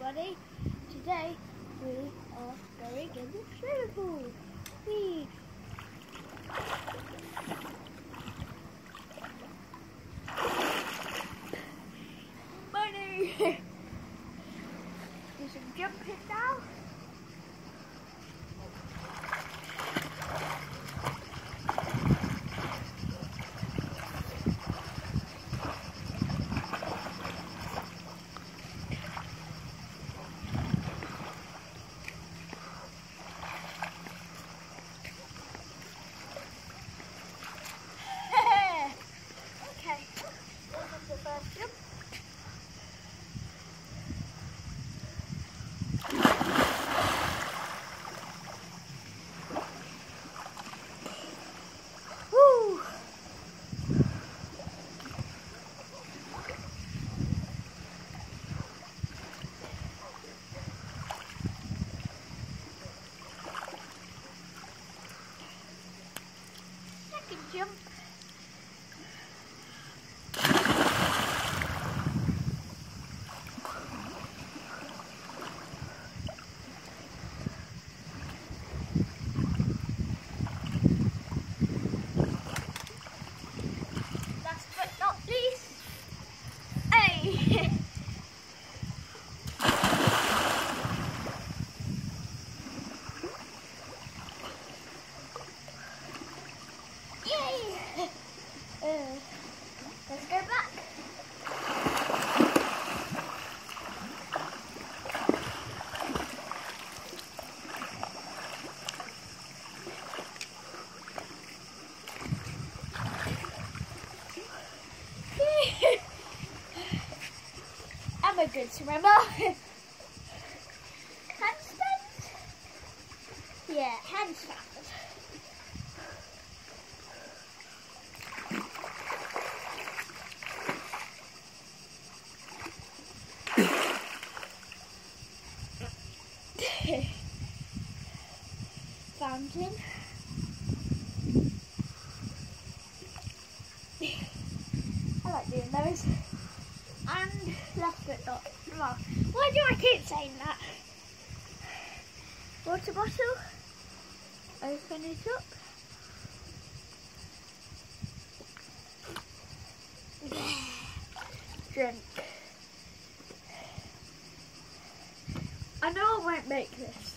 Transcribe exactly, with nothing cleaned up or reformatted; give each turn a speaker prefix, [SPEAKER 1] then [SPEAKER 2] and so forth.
[SPEAKER 1] everybody. Today we are going in the swimming pool. Whee! Money! Do some jumping now. Jump. Last but not least, hey! Uh, let's go back. I'm a good swimmer. Handstand? Yeah, handstand. Fountain. I like doing those. And last but not well, why do I keep saying that? Water bottle. Open it up. Drink. I know I won't make this.